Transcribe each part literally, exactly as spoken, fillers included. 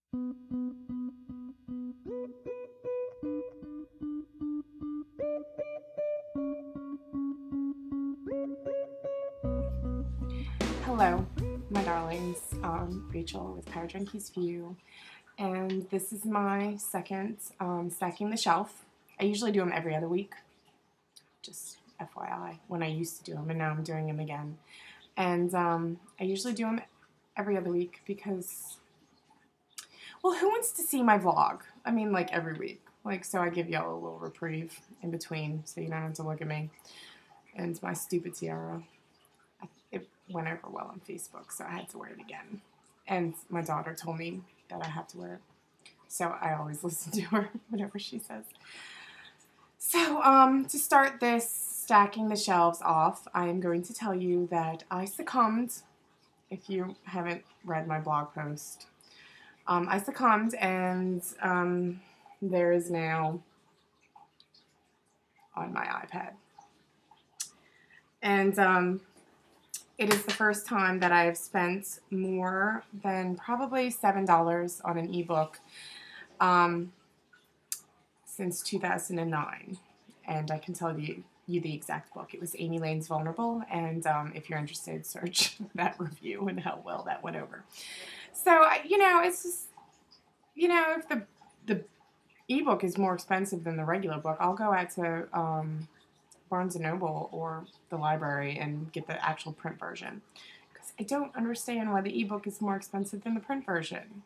Hello, my darlings. Um, Rachel with Parajunkee's View, and this is my second um, stacking the shelf. I usually do them every other week, just F Y I, when I used to do them, and now I'm doing them again. And um, I usually do them every other week because, well, who wants to see my vlog? I mean, like every week. Like, so I give y'all a little reprieve in between, so you don't have to look at me and my stupid tiara. It went over well on Facebook, so I had to wear it again. And my daughter told me that I have to wear it, so I always listen to her, whatever she says. So, um, to start this stacking the shelves off, I am going to tell you that I succumbed, if you haven't read my blog post. Um, I succumbed, and um, there is now on my iPad. And um, it is the first time that I've spent more than probably seven dollars on an ebook um, since two thousand nine. And I can tell you, you the exact book. It was Amy Lane's Vulnerable, and um, if you're interested, search that review and how well that went over. So, you know, it's just, you know, if the, the ebook is more expensive than the regular book, I'll go out to um, Barnes and Noble or the library and get the actual print version. Because I don't understand why the ebook is more expensive than the print version.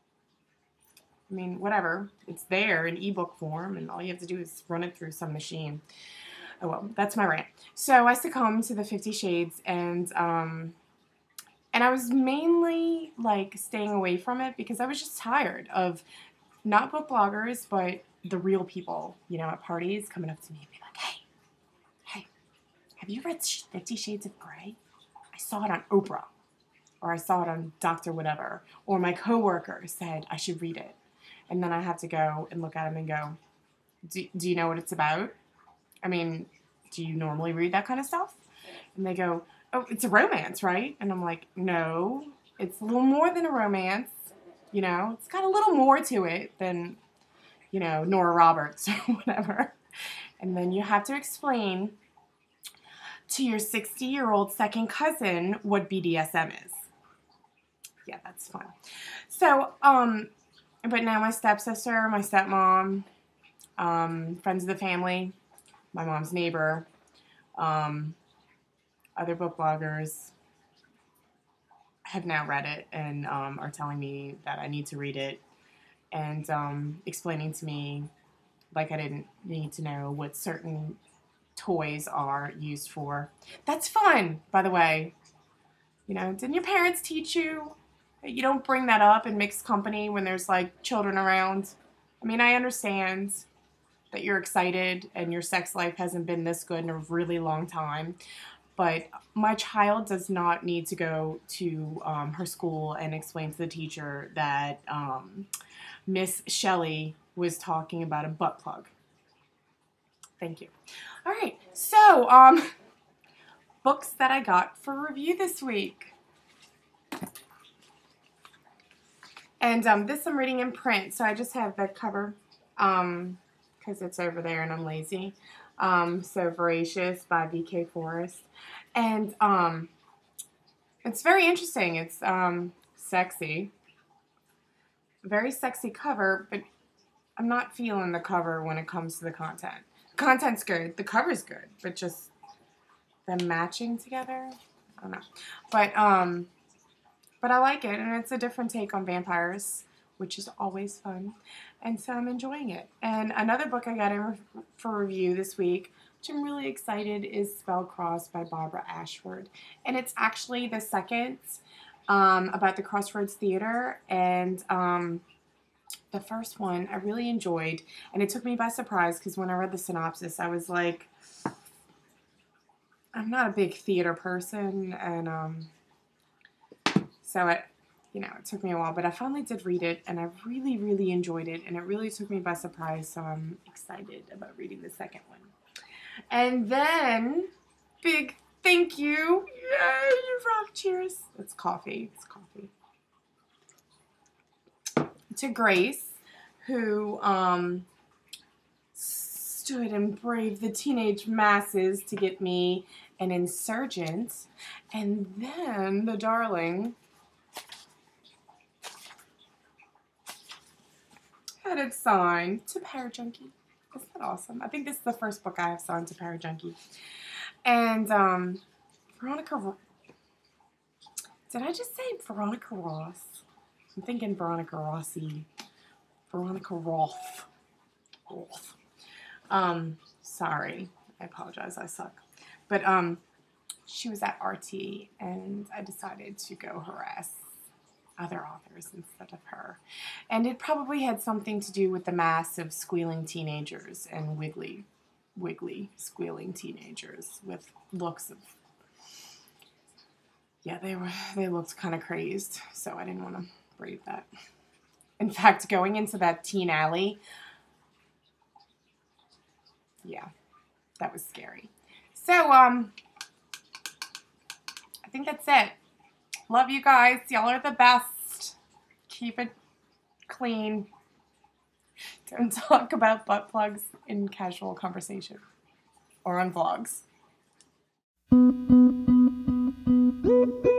I mean, whatever. It's there in ebook form, and all you have to do is run it through some machine. Oh, well, that's my rant. So I succumbed to the Fifty Shades, and um, and I was mainly, like, staying away from it because I was just tired of not book bloggers, but the real people, you know, at parties coming up to me and be like, hey, hey, have you read Fifty Shades of Grey? I saw it on Oprah, or I saw it on Doctor Whatever, or my coworker said I should read it. And then I have to go and look at them and go, do, do you know what it's about? I mean, do you normally read that kind of stuff? And they go, oh, it's a romance, right? And I'm like, no, it's a little more than a romance. You know, it's got a little more to it than, you know, Nora Roberts or whatever. And then you have to explain to your sixty-year-old second cousin what B D S M is. Yeah, that's fun. So, um, but now my stepsister, my stepmom, um, friends of the family, my mom's neighbor, um, other book bloggers have now read it and um, are telling me that I need to read it and um, explaining to me like I didn't need to know what certain toys are used for. That's fun, by the way. You know, didn't your parents teach you? You don't bring that up in mixed company when there's like children around. I mean, I understand that you're excited and your sex life hasn't been this good in a really long time, but my child does not need to go to um, her school and explain to the teacher that um, Miss Shelley was talking about a butt plug. Thank you. All right, so um, books that I got for review this week. And um, this I'm reading in print, so I just have the cover um, because it's over there and I'm lazy. Um, so Voracious by V K Forrest. And um, it's very interesting. It's um, sexy. Very sexy cover, but I'm not feeling the cover when it comes to the content. The content's good. The cover's good, but just them matching together, I don't know. But um, but I like it, and it's a different take on vampires, which is always fun, and so I'm enjoying it. And another book I got in re for review this week, which I'm really excited, is Spellcrossed by Barbara Ashford, and it's actually the second um, about the Crossroads Theater, and um, the first one I really enjoyed, and it took me by surprise because when I read the synopsis, I was like, I'm not a big theater person, and um, so it, you know, it took me a while, but I finally did read it, and I really, really enjoyed it, and it really took me by surprise, so I'm excited about reading the second one. And then, big thank you, yay, you rock, cheers. It's coffee, it's coffee. to Grace, who um, stood and braved the teenage masses to get me an insurgent. And then the darling had it signed to Parajunkee. Isn't that awesome? I think this is the first book I have signed to Parajunkee. And um, Veronica, did I just say Veronica Ross? I'm thinking Veronica Rossi. Veronica Roth. Roth. Um, sorry. I apologize. I suck. But um, she was at R T, and I decided to go harass other authors instead of her. And it probably had something to do with the mass of squealing teenagers and wiggly, wiggly, squealing teenagers with looks of, yeah, they were, they looked kind of crazed, so I didn't want to brave that. In fact, going into that teen alley, yeah, that was scary. So, um, I think that's it. Love you guys. Y'all are the best. Keep it clean. Don't talk about butt plugs in casual conversation or on vlogs.